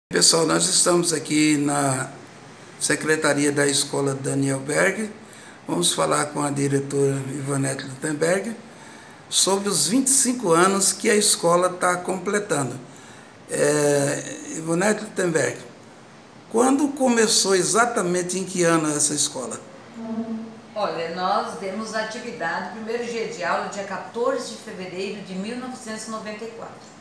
Pessoal, nós estamos aqui na Secretaria da Escola Daniel Berg. Vamos falar com a diretora Ivanete Lutemberg sobre os 25 anos que a escola está completando. Ivanete Lutemberg, quando começou exatamente, em que ano essa escola? Olha, nós demos atividade, primeiro dia de aula, dia 14 de fevereiro de 1994.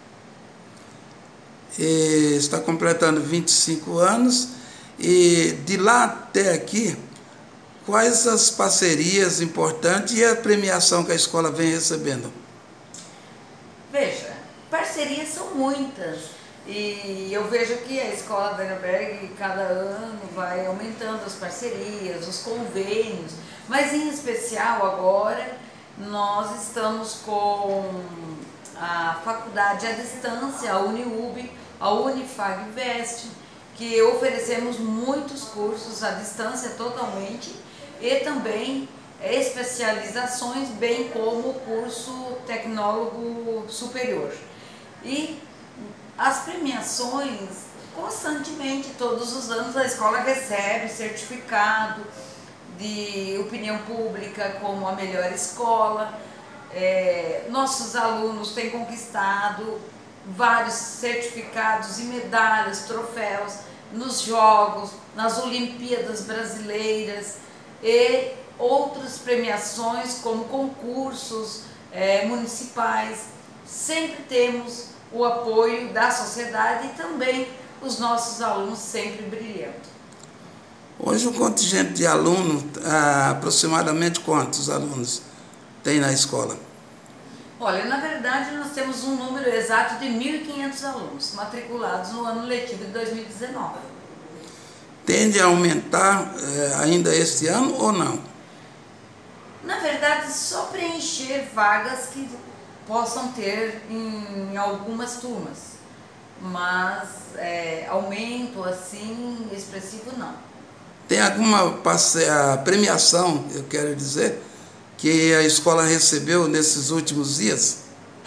E está completando 25 anos e de lá até aqui, quais as parcerias importantes e a premiação que a escola vem recebendo? Veja, parcerias são muitas e eu vejo que a escola da Berg cada ano vai aumentando as parcerias, os convênios, mas em especial agora nós estamos com a faculdade à distância, a Uniub, a Unifag-Vest, que oferecemos muitos cursos à distância totalmente e também especializações, bem como o curso tecnólogo superior. E as premiações, constantemente, todos os anos, a escola recebe certificado de opinião pública como a melhor escola. Nossos alunos têm conquistado vários certificados e medalhas, troféus nos jogos, nas Olimpíadas Brasileiras e outras premiações como concursos municipais. Sempre temos o apoio da sociedade e também os nossos alunos sempre brilhando. Hoje o contingente de alunos, aproximadamente quantos alunos tem na escola? Olha, na verdade nós temos um número exato de 1.500 alunos matriculados no ano letivo de 2019. Tende a aumentar ainda este ano ou não? Na verdade, só preencher vagas que possam ter em algumas turmas, mas aumento assim expressivo não. Tem alguma premiação, eu quero dizer, que a escola recebeu nesses últimos dias?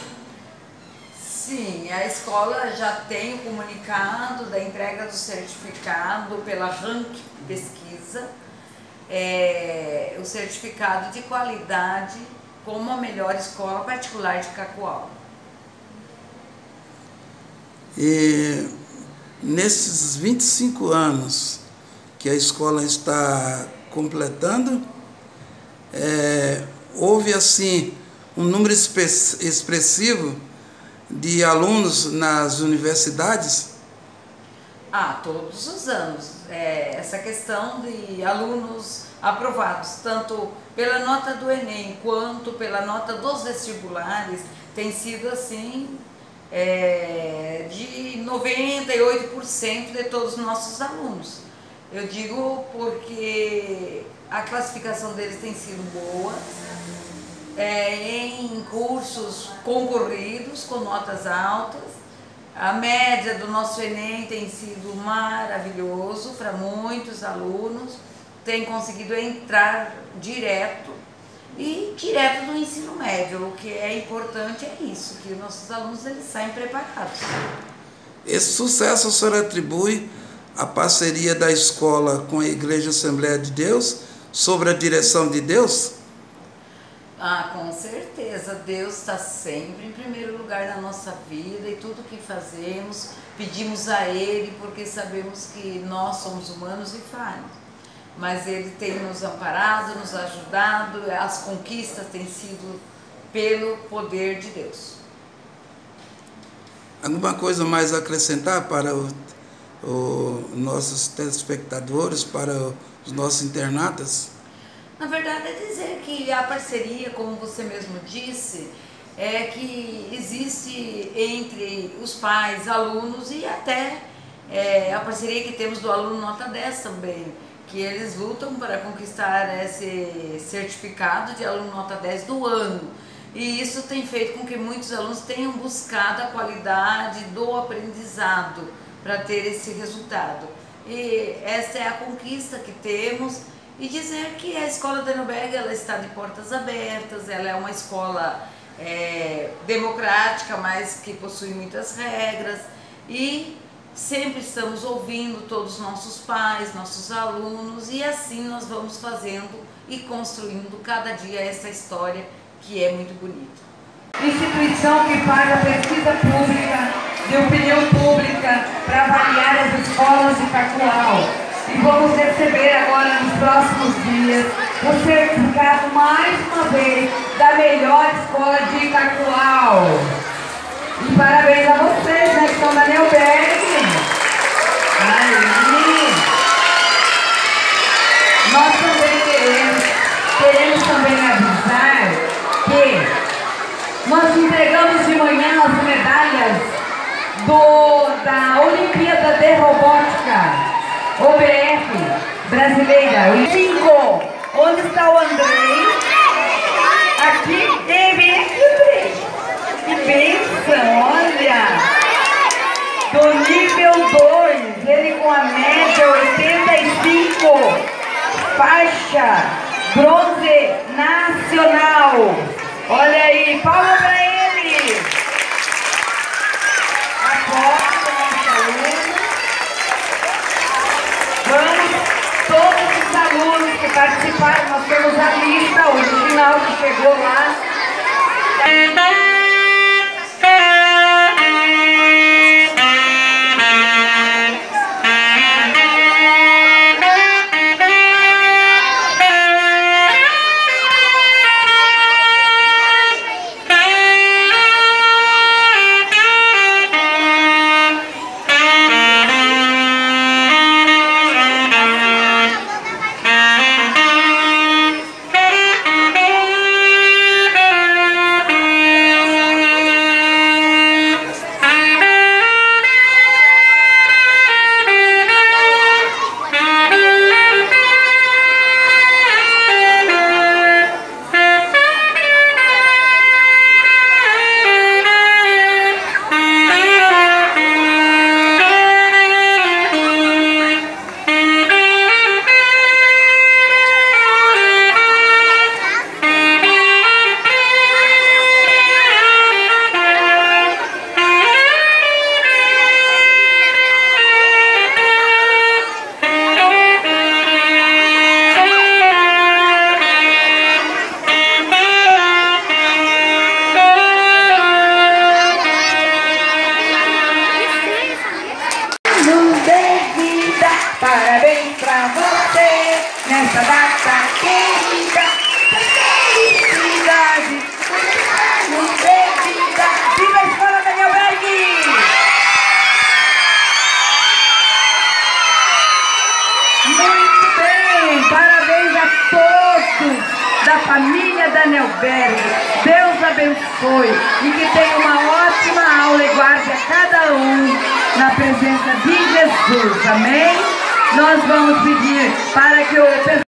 Sim, a escola já tem o comunicado da entrega do certificado pela Rank Pesquisa, o certificado de qualidade como a melhor escola particular de Cacoal. E nesses 25 anos que a escola está completando, houve assim um número expressivo de alunos nas universidades? Todos os anos. Essa questão de alunos aprovados, tanto pela nota do Enem quanto pela nota dos vestibulares, tem sido assim, de 98% de todos os nossos alunos. Eu digo porque a classificação deles tem sido boa, em cursos concorridos com notas altas. A média do nosso Enem tem sido maravilhoso para muitos alunos, tem conseguido entrar direto e direto do ensino médio. O que é importante é isso, que nossos alunos eles saem preparados. Esse sucesso a senhora atribui à parceria da escola com a Igreja Assembleia de Deus, sobre a direção de Deus? Com certeza, Deus está sempre em primeiro lugar na nossa vida e tudo que fazemos, pedimos a Ele porque sabemos que nós somos humanos e falhos. Mas Ele tem nos amparado, nos ajudado, as conquistas têm sido pelo poder de Deus. Alguma coisa mais a acrescentar para os nossos telespectadores, para os nossos internatas? Na verdade é dizer que a parceria, como você mesmo disse, é que existe entre os pais, alunos e até a parceria que temos do aluno nota 10 também, que eles lutam para conquistar esse certificado de aluno nota 10 do ano. E isso tem feito com que muitos alunos tenham buscado a qualidade do aprendizado para ter esse resultado. E essa é a conquista que temos. E dizer que a escola Daniel Berg ela está de portas abertas, ela é uma escola democrática, mas que possui muitas regras e sempre estamos ouvindo todos os nossos pais, nossos alunos, e assim nós vamos fazendo e construindo cada dia essa história que é muito bonita. Instituição que faz a pesquisa pública de opinião pública para avaliar as escolas de Cacoal. E vamos receber agora nos próximos dias o certificado mais uma vez da melhor escola de Cacoal. E parabéns a vocês, né, que estão na Neuberg. Aí. Nós também queremos também avisar que nós entregamos de manhã as medalhas da Olimpíada de Robótica OBF brasileira. 5. Onde está o Andrei? Aqui, vem aqui, Andrei. Que bênção, olha. Do nível 2, ele com a média 85, faixa bronze nacional. Olha aí, palma para ele. A foto do nosso aluno. Vamos, todos os alunos que participaram, nós temos a lista original que chegou lá. Parabéns pra você, nessa data querida, felicidade, viva a Escola Daniel Berg! Muito bem, parabéns a todos da família Daniel Berg. Deus abençoe e que tenha uma ótima aula e guarde a cada um na presença de Jesus, amém? Nós vamos pedir para que o